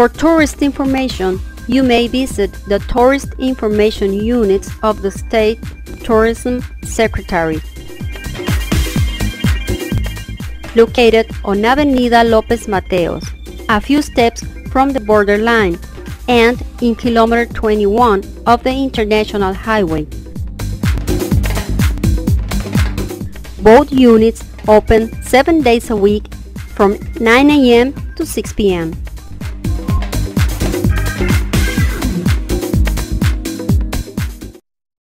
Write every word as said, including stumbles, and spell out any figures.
For tourist information, you may visit the Tourist Information Units of the State Tourism Secretary, located on Avenida López Mateos, a few steps from the borderline, and in kilometer twenty-one of the International Highway. Both units open seven days a week from nine A M to six P M